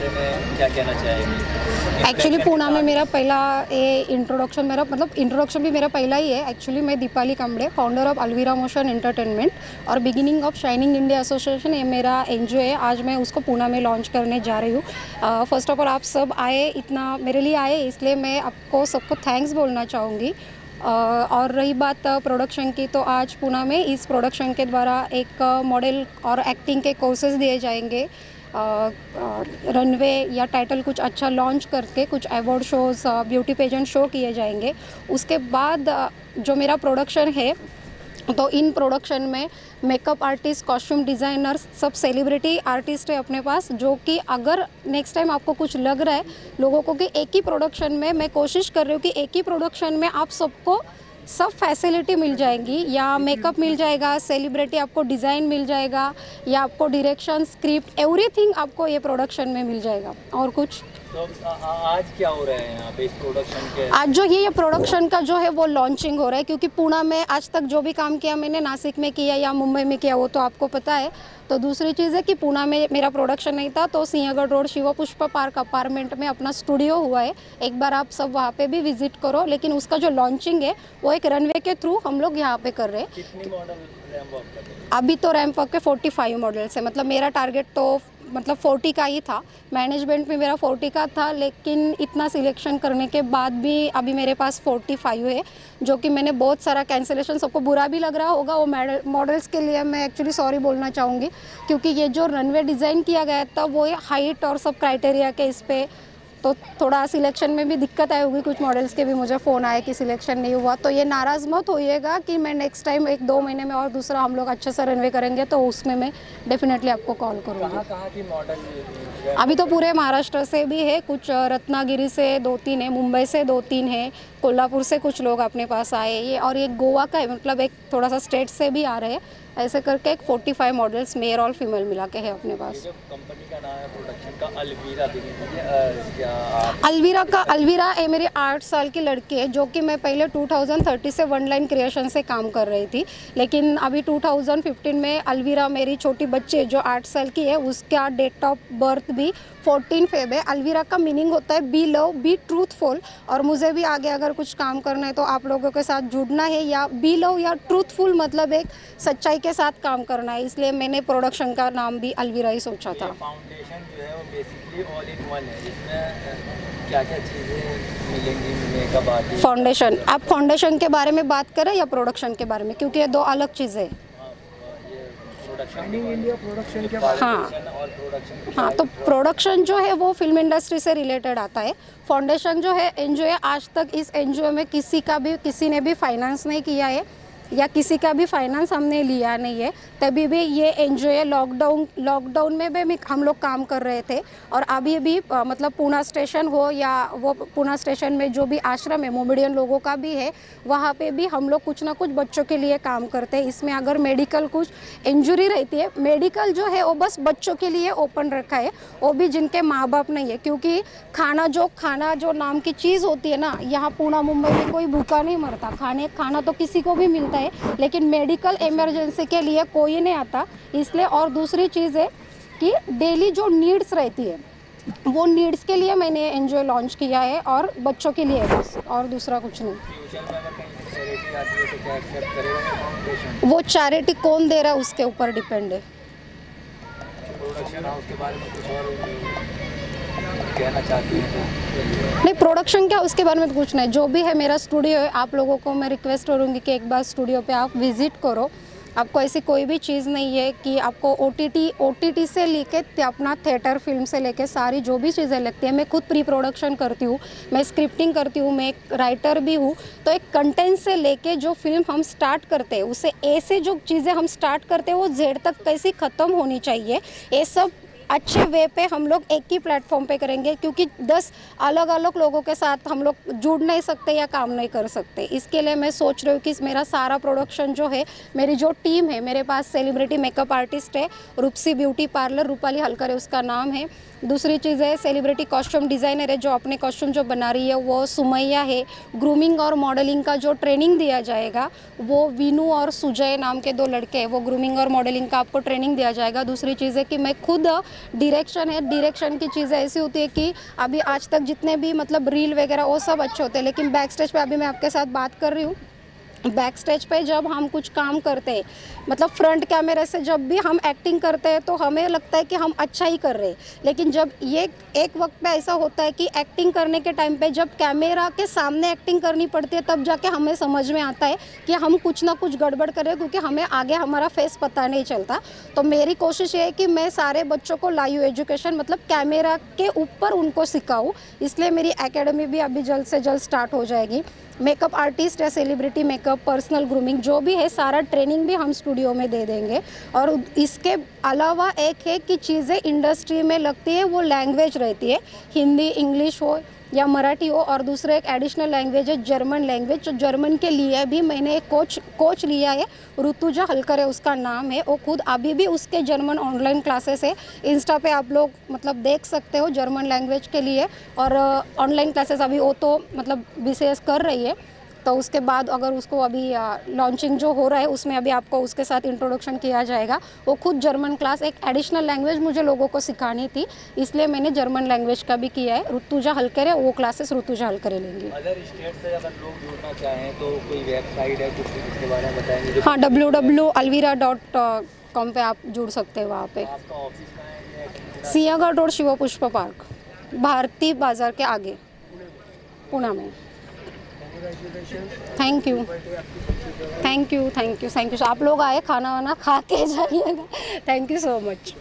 बारे में क्या कहना चाहेंगे? एक्चुअली पूना में मेरा पहला इंट्रोडक्शन भी मेरा पहला ही है। एक्चुअली मैं Deepali Kambade, founder of Alvira motion entertainment और beginning of shining India association, ये मेरा एनजीओ है। आज मैं उसको पूना में लॉन्च करने जा रही हूँ। फर्स्ट ऑफ ऑल आप सब आए, इतना मेरे लिए आए, इसलिए मैं आपको सबको थैंक्स बोलना चाहूँगी। और रही बात प्रोडक्शन की, तो आज पूना में इस प्रोडक्शन के द्वारा एक मॉडल और एक्टिंग के कोर्सेज दिए जाएंगे। रनवे या टाइटल कुछ अच्छा लॉन्च करके कुछ award shows, beauty pageant show किए जाएंगे। उसके बाद जो मेरा प्रोडक्शन है, तो इन प्रोडक्शन में मेकअप आर्टिस्ट, कॉस्ट्यूम डिज़ाइनर्स, सब सेलिब्रिटी आर्टिस्ट है अपने पास, जो कि अगर नेक्स्ट टाइम आपको कुछ लग रहा है लोगों को कि एक ही प्रोडक्शन में, मैं कोशिश कर रही हूँ कि एक ही प्रोडक्शन में आप सबको सब फैसिलिटी मिल जाएंगी, या मेकअप मिल जाएगा, सेलिब्रिटी आपको डिज़ाइन मिल जाएगा, या आपको डायरेक्शन, स्क्रिप्ट, एवरीथिंग आपको ये प्रोडक्शन में मिल जाएगा। और कुछ तो आज क्या हो रहा है यहाँ पे इस प्रोडक्शन के? आज जो ये प्रोडक्शन का जो है वो लॉन्चिंग हो रहा है, क्योंकि पुणे में आज तक जो भी काम किया मैंने, नासिक में किया या मुंबई में किया, वो तो आपको पता है। तो दूसरी चीज़ है कि पुणे में मेरा प्रोडक्शन नहीं था, तो सिंहगढ़ रोड शिव पुष्प पार्क अपार्टमेंट में अपना स्टूडियो हुआ है। एक बार आप सब वहाँ पे भी विजिट करो। लेकिन उसका जो लॉन्चिंग है वो एक रनवे के थ्रू हम लोग यहाँ पे कर रहे हैं। कितनी मॉडल रैंप अप कर रहे हैं? अभी तो रैंप अप के 45 मॉडल्स है। मतलब मेरा टारगेट तो 40 का ही था, मैनेजमेंट में मेरा 40 का था, लेकिन इतना सिलेक्शन करने के बाद भी अभी मेरे पास 45 है, जो कि मैंने बहुत सारा कैंसिलेशन, सबको बुरा भी लग रहा होगा वो मॉडल्स के लिए मैं एक्चुअली सॉरी बोलना चाहूँगी, क्योंकि ये जो रनवे डिज़ाइन किया गया था वो हाइट और सब क्राइटेरिया के इस पर, तो थोड़ा सिलेक्शन में भी दिक्कत आई होगी। कुछ मॉडल्स के भी मुझे फ़ोन आया कि सिलेक्शन नहीं हुआ, तो ये नाराज़ मत होइएगा कि मैं नेक्स्ट टाइम 1-2 महीने में और दूसरा हम लोग अच्छे से रनवे करेंगे तो उसमें मैं डेफिनेटली आपको कॉल करूँगी। कहाँ की मॉडल? अभी तो पूरे महाराष्ट्र से भी है, कुछ रत्नागिरी से 2-3 है, मुंबई से 2-3 है, कोल्हापुर से कुछ लोग अपने पास आए, ये और एक गोवा का है, मतलब एक थोड़ा सा स्टेट से भी आ रहे हैं। ऐसे करके एक 45 मॉडल्स मेल और फीमेल मिला के है अपने पास। जो कंपनी का नाम है प्रोडक्शन का, अलवीरा अलवीरा ये मेरी 8 साल की लड़की है, जो कि मैं पहले 2030 से वन लाइन क्रिएशन से काम कर रही थी, लेकिन अभी 2015 में अलवीरा मेरी छोटी बच्ची जो 8 साल की है, उसका डेट ऑफ बर्थ भी 14 फेब है। अलवीरा का मीनिंग होता है बी लव, बी ट्रूथफुल, और मुझे भी आगे अगर कुछ काम करना है तो आप लोगों के साथ जुड़ना है, या बी लव या ट्रूथफुल मतलब एक सच्चाई के साथ काम करना है, इसलिए मैंने प्रोडक्शन का नाम भी अलवीरा ही सोचा था। फाउंडेशन जो है वो बेसिकली ऑल इन वन है, इसमें क्या क्या चीज़ें मिलेंगी, मेकअप आर्टिस्ट? फाउंडेशन, आप फाउंडेशन के बारे में बात करें या प्रोडक्शन के बारे में, क्योंकि ये 2 अलग चीज़ें हैं। हाँ, तो प्रोडक्शन जो है वो फिल्म इंडस्ट्री से रिलेटेड आता है। फाउंडेशन जो है एनजीओ, आज तक इस एनजीओ में किसी ने भी फाइनेंस नहीं किया है, या किसी का भी फाइनेंस हमने लिया नहीं है। तभी भी ये एनजीओ लॉकडाउन में भी हम लोग काम कर रहे थे, और अभी भी मतलब पूना स्टेशन हो या वो पूना स्टेशन में जो भी आश्रम है मोमेडियन लोगों का भी है, वहाँ पे भी हम लोग कुछ ना कुछ बच्चों के लिए काम करते हैं। इसमें अगर मेडिकल कुछ इंजरी रहती है, मेडिकल जो है वो बस बच्चों के लिए ओपन रखा है, वो भी जिनके माँ बाप नहीं है, क्योंकि खाना जो नाम की चीज़ होती है ना, यहाँ पूना मुंबई में कोई भूखा नहीं मरता। खाना तो किसी को भी मिलता है, लेकिन मेडिकल इमरजेंसी के लिए कोई नहीं आता, इसलिए। और दूसरी चीज़ है कि डेली जो नीड्स रहती है, वो नीड्स के लिए मैंने एनजीओ लॉन्च किया है, और बच्चों के लिए बस, और दूसरा कुछ नहीं। वो चैरिटी कौन दे रहा है उसके ऊपर डिपेंड है। कहना चाहती हैं? नहीं, प्रोडक्शन क्या उसके बारे में तो कुछ नहीं, जो भी है मेरा स्टूडियो है। आप लोगों को मैं रिक्वेस्ट करूँगी कि एक बार स्टूडियो पे आप विज़िट करो। आपको ऐसी कोई भी चीज़ नहीं है कि आपको ओटीटी से लेके अपना थिएटर फिल्म से लेके सारी जो भी चीज़ें लगती है, मैं खुद प्री प्रोडक्शन करती हूँ, मैं स्क्रिप्टिंग करती हूँ, मैं एक राइटर भी हूँ। तो एक कंटेंट से लेके जो फिल्म हम स्टार्ट करते हैं, उससे ए से जो चीज़ें हम स्टार्ट करते हैं वो जेड तक कैसी ख़त्म होनी चाहिए, ये सब अच्छे वे पे हम लोग एक ही प्लेटफॉर्म पे करेंगे, क्योंकि 10 अलग अलग लोगों के साथ हम लोग जुड़ नहीं सकते या काम नहीं कर सकते। इसके लिए मैं सोच रही हूँ कि मेरा सारा प्रोडक्शन जो है, मेरी जो टीम है, मेरे पास सेलिब्रिटी मेकअप आर्टिस्ट है, रूपसी ब्यूटी पार्लर, रूपाली हलकर उसका नाम है। दूसरी चीज़ है सेलिब्रिटी कॉस्ट्यूम डिज़ाइनर है, जो अपने कॉस्ट्यूम जो बना रही है वो सुमैया है। ग्रूमिंग और मॉडलिंग का जो ट्रेनिंग दिया जाएगा वो वीनू और सुजय नाम के 2 लड़के हैं, वो ग्रूमिंग और मॉडलिंग का आपको ट्रेनिंग दिया जाएगा। दूसरी चीज़ है कि मैं खुद डायरेक्शन है, डायरेक्शन की चीज़ें ऐसी होती है कि अभी आज तक जितने भी मतलब रील वगैरह वो सब अच्छे होते हैं, लेकिन बैक स्टेज पे अभी मैं आपके साथ बात कर रही हूँ, बैक स्टेज पे जब हम कुछ काम करते हैं, मतलब फ्रंट कैमरे से जब भी हम एक्टिंग करते हैं तो हमें लगता है कि हम अच्छा ही कर रहे हैं, लेकिन जब ये एक वक्त पे ऐसा होता है कि एक्टिंग करने के टाइम पे जब कैमरा के सामने एक्टिंग करनी पड़ती है तब जाके हमें समझ में आता है कि हम कुछ ना कुछ गड़बड़ कर रहे हैं, क्योंकि हमें आगे हमारा फेस पता नहीं चलता। तो मेरी कोशिश ये है कि मैं सारे बच्चों को लाइव एजुकेशन मतलब कैमरा के ऊपर उनको सिखाऊँ, इसलिए मेरी एकेडमी भी अभी जल्द से जल्द स्टार्ट हो जाएगी। मेकअप आर्टिस्ट या सेलिब्रिटी मेकअप, पर्सनल ग्रूमिंग जो भी है सारा ट्रेनिंग भी हम स्टूडियो में दे देंगे। और इसके अलावा एक है कि चीज़ें इंडस्ट्री में लगती है वो लैंग्वेज रहती है, हिंदी इंग्लिश हो या मराठी हो, और दूसरा एक एडिशनल लैंग्वेज है जर्मन लैंग्वेज। जो जर्मन के लिए भी मैंने एक कोच लिया है, ऋतुजा हलकरे उसका नाम है, वो खुद अभी भी उसके जर्मन ऑनलाइन क्लासेस है, इंस्टा पे आप लोग मतलब देख सकते हो जर्मन लैंग्वेज के लिए। और ऑनलाइन क्लासेस अभी वो तो मतलब बीसीएस कर रही है, तो उसके बाद अगर उसको अभी लॉन्चिंग जो हो रहा है उसमें अभी आपको उसके साथ इंट्रोडक्शन किया जाएगा। वो खुद जर्मन क्लास, एक एडिशनल लैंग्वेज मुझे लोगों को सिखानी थी, इसलिए मैंने जर्मन लैंग्वेज का भी किया है। ऋतुजा हलकरे, वो क्लासेस ऋतुजा हलकरे लेंगी। अदर स्टेट से अगर लोग जुड़ना चाहें तो कोई वेबसाइट है कुछ इसके बारे में बताएंगे? हाँ, www.alvira.com पे आप जुड़ सकते हैं वहाँ पे। आपका ऑफिस कहाँ है? सिंहगढ़ रोड, शिव पुष्प पार्क, भारती बाजार के आगे, पुणे में। Thank you thank you thank you thank you. आप लोग आए, खाना वाना खा के जाइएगा। Thank you so much.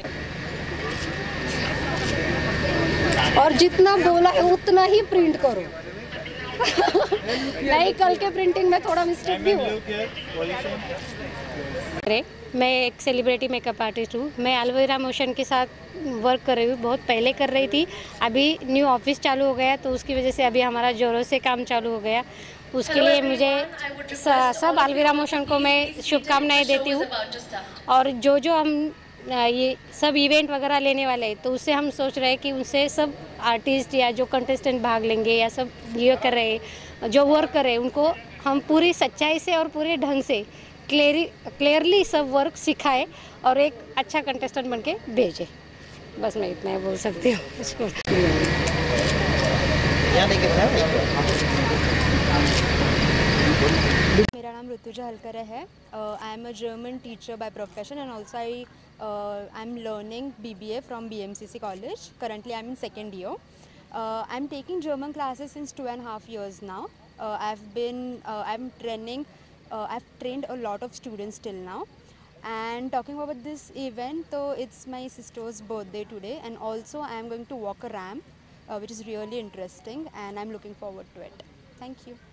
और जितना बोला है उतना ही प्रिंट करो। नहीं, कल के प्रिंटिंग में थोड़ा मिस्टेक भी हो। मैं एक सेलिब्रिटी मेकअप आर्टिस्ट हूँ। मैं अल्वीरा मोशन के साथ वर्क कर रही हूँ, बहुत पहले कर रही थी। अभी न्यू ऑफिस चालू हो गया तो उसकी वजह से अभी हमारा जोरों से काम चालू हो गया। उसके लिए मुझे सब अल्वीरा मोशन को मैं शुभकामनाएं देती हूँ। और जो जो हम ये सब इवेंट वगैरह लेने वाले हैं तो उससे हम सोच रहे हैं कि उनसे सब आर्टिस्ट या जो कंटेस्टेंट भाग लेंगे या सब ये कर रहे हैं, जो वर्क कर रहे हैं, उनको हम पूरी सच्चाई से और पूरे ढंग से क्लियरली सब वर्क सिखाए और एक अच्छा कंटेस्टेंट बन के भेजे। बस मैं इतना ही बोल सकती हूँ। मेरा नाम ऋतुजा हलकरे है। I am a German teacher by profession and also I am learning BBA from BMCC college. Currently I am in second year. I am taking German classes since 2.5 years now. I'm training. I've trained a lot of students till now. And talking about this event, so it's my sister's birthday today, and also I am going to walk a ramp, which is really interesting, and I'm looking forward to it. Thank you.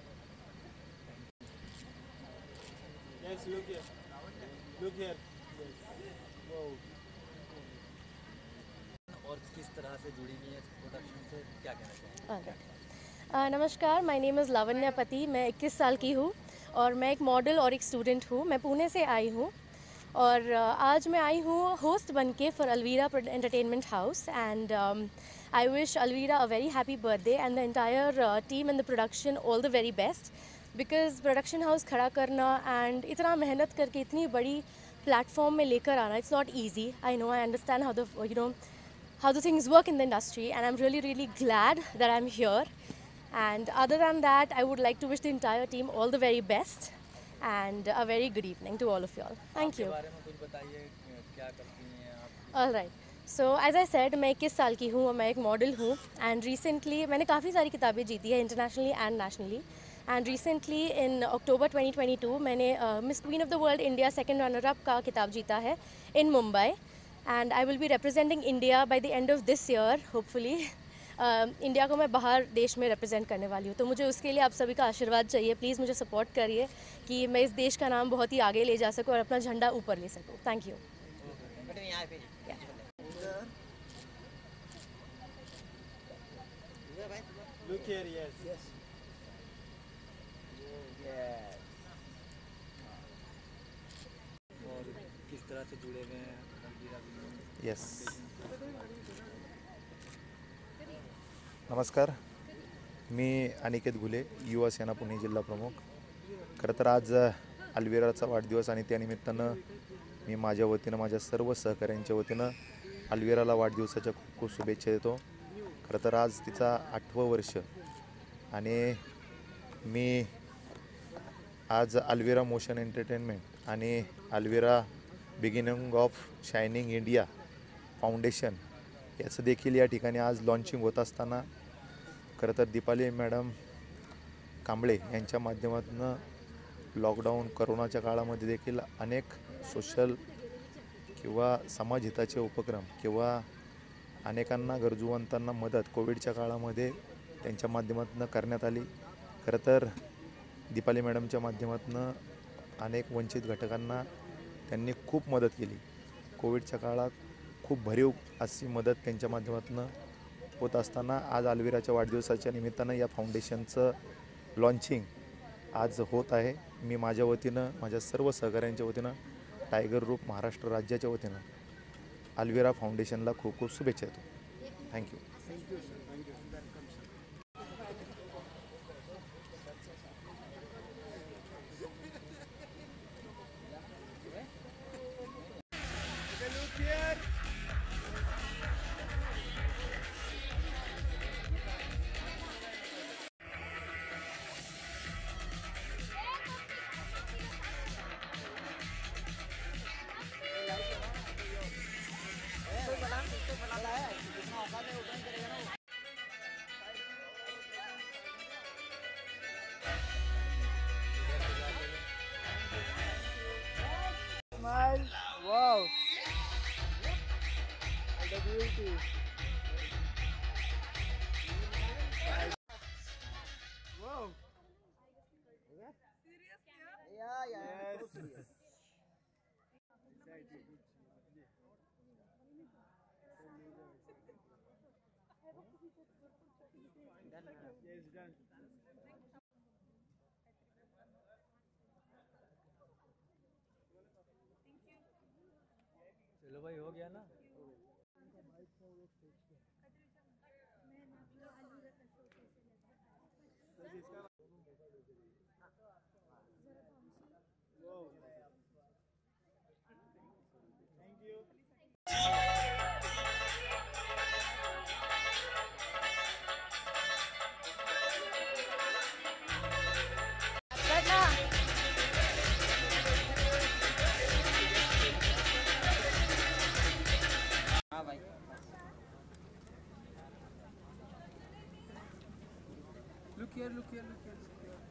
Yes, look here. Look here. Wow. और किस तरह से जुड़ी हुई है production से, क्या कहना चाहेंगे? नमस्कार, माय नेम इज़ लावण्या पति। मैं 21 साल की हूँ और मैं एक मॉडल और एक स्टूडेंट हूँ। मैं पुणे से आई हूँ और आज मैं आई हूँ होस्ट बन के for Alvira entertainment house, and I wish Alvira a very happy birthday and the entire team and the production all the very best, because production house खड़ा करना एंड इतना मेहनत करके इतनी बड़ी प्लेटफॉर्म में लेकर आना, it's not easy. I know, I understand how the things work in the industry, and I'm really glad that I'm here. And other than that, I would like to wish the entire team all the very best and a very good evening to all of you all. Thank you. बारे में कुछ बताइए, क्या करती हैं आप? All right. So as I said, मैं 21 साल की हूँ और मैं एक मॉडल हूँ, and recently मैंने काफ़ी सारी किताबें जीती है internationally and nationally. And recently in October 2022 मैंने Miss Queen of the World India second runner up का किताब जीता है in Mumbai. And I will be representing India by the end of this year, hopefully. India को मैं बाहर देश में रिप्रेजेंट करने वाली हूँ, तो मुझे उसके लिए आप सभी का आशीर्वाद चाहिए. प्लीज़ मुझे सपोर्ट करिए कि मैं इस देश का नाम बहुत ही आगे ले जा सकूँ और अपना झंडा ऊपर ले सकूँ. Thank you. Look here, yes. और किस तरह से जुड़े हुए हैं? येस, नमस्कार. मी अनिकेत घुले, युवा सेना पुणे जिल्हा प्रमुख. खरं तर आज अल्वीराचा वाढदिवस आणि त्यानिमित्तानं मी माझ्या वतीनं, माझ्या सर्व सहकाऱ्यांच्या वतीनं अल्विराला वाढदिवसाच्या खूप खूप शुभेच्छा देतो. खरं तर आज तिचा 8वं वर्ष आणि मी आज अल्विरा मोशन एंटरटेनमेंट आणि Alvira beginning of shining India foundation याचं देखील या ठिकाणी आज लॉन्चिंग होत असताना खरं तर दीपाली मॅडम कांबळे यांच्या माध्यमातून लॉकडाऊन करोनाच्या काळामध्ये देखील अनेक सोशल किंवा समाजहिताचे उपक्रम किंवा अनेकांना गरजूवंतांना मदत कोविडच्या काळामध्ये त्यांच्या माध्यमातून करण्यात आली. खरं तर दीपाली मॅडमच्या माध्यमातून अनेक वंचित घटकांना त्यांनी खूप मदत केली. कोविडच्या काळात खूप भरीव अशी मदत त्यांच्या माध्यमातून होत असताना आज अल्विराच्या वाढदिवसाच्या निमित्तानं या फाउंडेशनचं लॉन्चिंग आज होत आहे. मी माझ्या वतीनं माझ्या सर्व सहकाऱ्यांच्या वतीनं टायगर ग्रुप महाराष्ट्र राज्याच्या वतीनं अल्विरा फाउंडेशनला खूप खूप शुभेच्छा देतो. Thank you. Look here. Smile. Wow. What a beauty. Wow. Yeah, yeah. Yes. Yes, done. चलो भाई हो गया ना. Wow. Thank you. Look here, look here, look here, look here.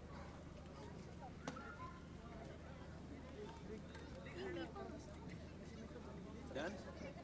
Done?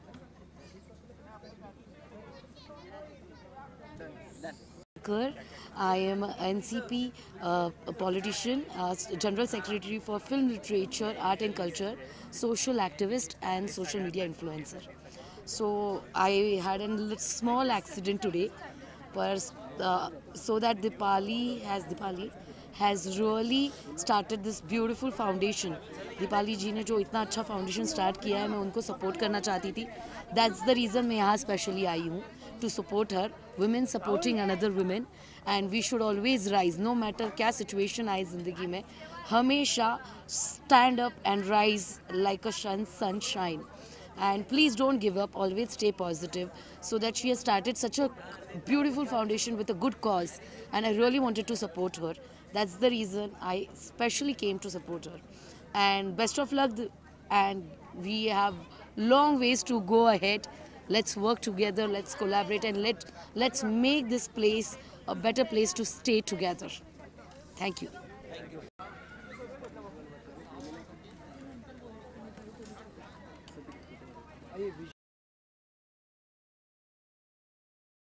I am a NCP a politician, General Secretary for Film, Literature, Art and Culture, social activist and social media influencer. So I had a small accident today, but so that Dipali has really started this beautiful foundation. Deepali जी ने जो इतना अच्छा foundation start किया है, मैं उनको support करना चाहती थी. दैट्स द रीज़न मैं यहाँ स्पेशली आई हूँ, to support her. women supporting another women, and we should always rise, no matter क्या situation आए ज़िंदगी में, हमेशा stand up and rise like a sunshine. And please don't give up, always stay positive. So that she has started such a beautiful foundation with a good cause, and I really wanted to support her. That's the reason I specially came to support her. And best of luck, and we have long ways to go ahead. Let's work together, let's collaborate, and let's make this place a better place to stay together. Thank you.